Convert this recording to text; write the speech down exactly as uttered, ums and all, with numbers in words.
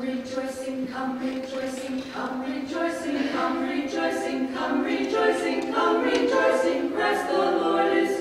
rejoicing, come rejoicing, come rejoicing, come rejoicing, come rejoicing, come rejoicing, Christ the Lord is